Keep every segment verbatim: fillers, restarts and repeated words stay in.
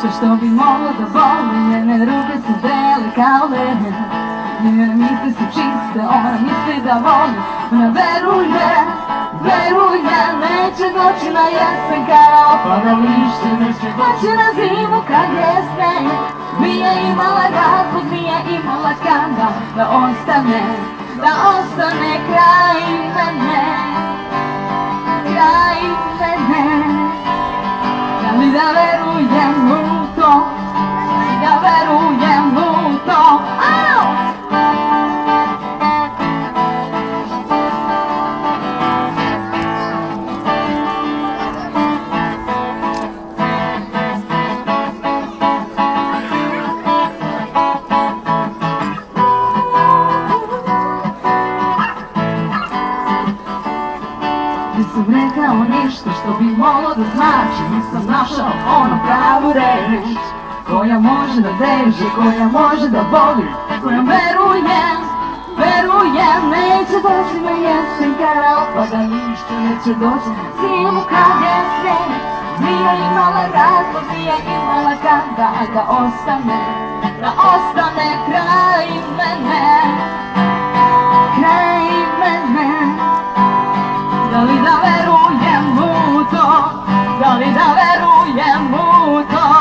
ništa što bi moglo da boli. Njene ruke su bele kao led, njene misli su čiste, ona misli da voli. Ona veruje, veruje, neće doći na jesen kada opada lišće, neće doći na zimu kad je sneg. Nije imala razlog, nije imala kada da ostane, da ostane kraj mene, kraj mene. Da li da verujem u to, da verujem u to. Nisam rekao ništa što bi moglo da znači, nisam našao onu pravu reč koja može da veže, koja može da boli, koja verujem, verujem, neće doći na jesen kada opada lišće, neće doći na zimu kad je sneg. Nije imala razlog, nije imala kada da ostane, da ostane kraj mene, kraj mene. Da li da verujem u to, da li da verujem u to.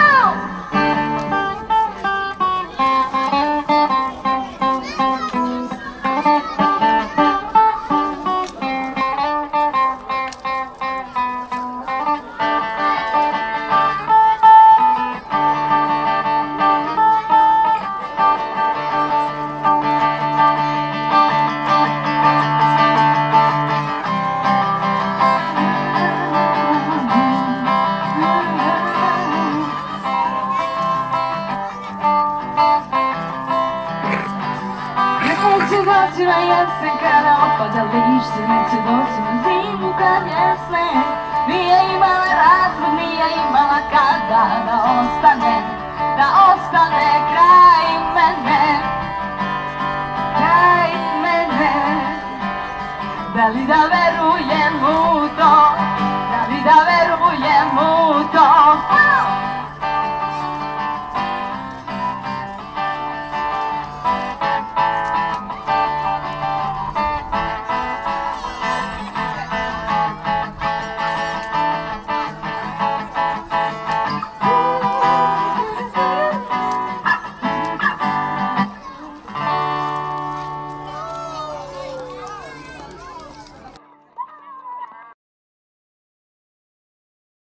Neće doći na jesen kada opada lišće, neće doći na zimu kad je sneg. Nije imala razlog, nije imala kada da ostane, da ostane kraj mene, kraj mene. Da li da verujem